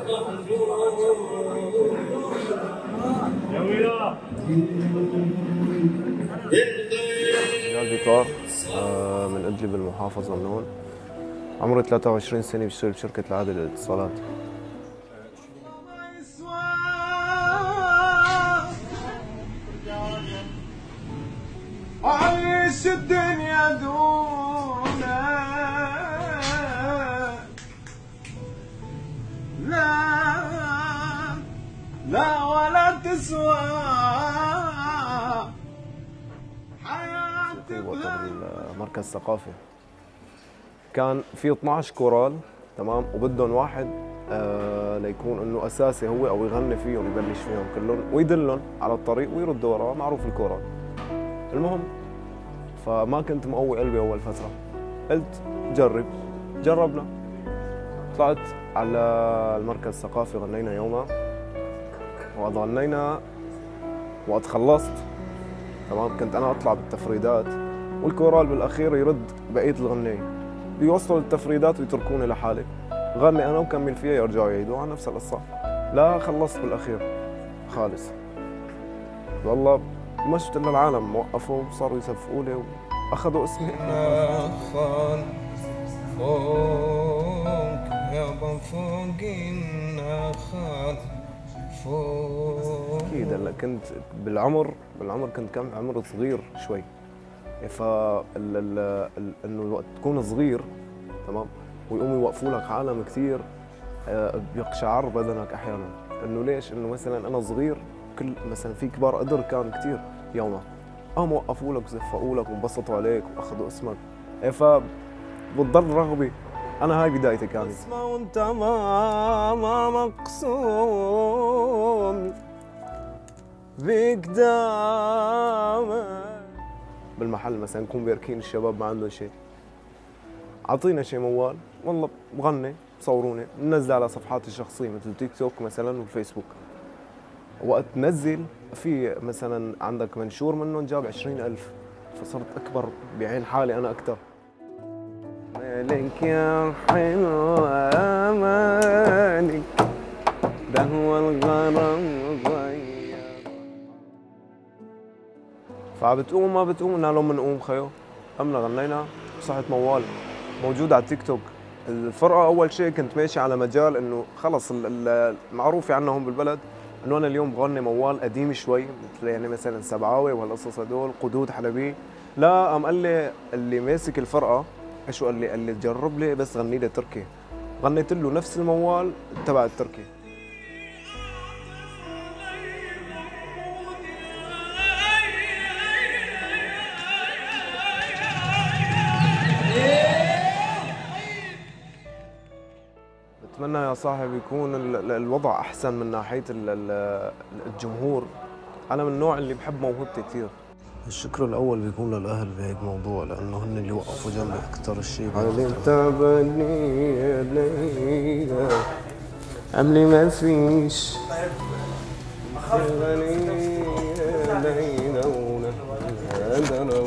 رجال بيطار من إدلب المحافظة من هون. عمري 23 سنة بشتغل بشركة العادل للاتصالات. عيش الدنيا دونك لا ولا تسوى حياتي المركز الثقافي كان في 12 كورال، تمام، وبدهم واحد ليكون انه اساسي هو او يغني فيهم، يبلش فيهم كلهم ويدلهم على الطريق ويردوا وراه، معروف الكورال. المهم فما كنت مقوي قلبي اول فتره، قلت جربنا، طلعت على المركز الثقافي، غنينا يومها، وقت غنينا وقت خلصت، تمام، كنت انا اطلع بالتفريدات والكورال بالاخير يرد بقيه الغنية، بيوصلوا التفريدات ويتركوني لحالي، غني انا وكمل فيها يرجعوا يعيدوا على نفس القصه. لا خلصت بالاخير خالص، والله ما شفت الا العالم وقفوا وصاروا يصفقوا لي واخذوا اسمي. نخل فوق يابا فوق النخل فوق. اكيد هلا كنت بالعمر كنت كم عمر صغير شوي، انه الوقت تكون صغير، تمام، ويقوموا يوقفوا لك عالم كثير، بيقشعر بدنك احيانا، انه ليش؟ انه مثلا انا صغير، كل مثلا في كبار قدر كان كثير يومها، قاموا وقفوا لك وزفقوا لك وانبسطوا عليك واخذوا اسمك، فبتضل رغبه. انا هاي بدايتي كانت. اسمع وانت ما مقسوم بقدامك بالمحل مثلا نكون بيركين الشباب ما عندهم شيء، اعطينا شيء موال، والله بغني، بصوروني، بنزل على صفحاتي الشخصيه مثل تيك توك مثلا والفيسبوك. وقت تنزل في مثلا عندك منشور منهم جاب 20,000، فصرت اكبر بعين حالي انا اكثر. مالك يا حلو امالك، ده هو الغرام غير. فبتقوم ما بتقوم، قلنا لهم بنقوم خيو، قمنا غنينا وصحت موال موجود على التيك توك. الفرقه اول شيء كنت ماشي على مجال انه خلص المعروف عنهم بالبلد انه انا اليوم بغني موال قديم شوي، مثل يعني مثلا سبعاوي وهالقصص هدول، قدود حلبي. لا، قام قال لي اللي ماسك الفرقه ايش قال لي جرب لي بس غني لي تركي. غنيت له نفس الموال تبع التركي. بتمنى يا صاحبي يكون الوضع احسن من ناحيه الجمهور. انا من النوع اللي بحب موهبتي كثير. الشكر الاول بيكون للاهل بهيك موضوع، لانه هن اللي وقفوا جنبي اكثر شيء. علي تعبني يا ليلى عملي ما فيش غني يا ليلى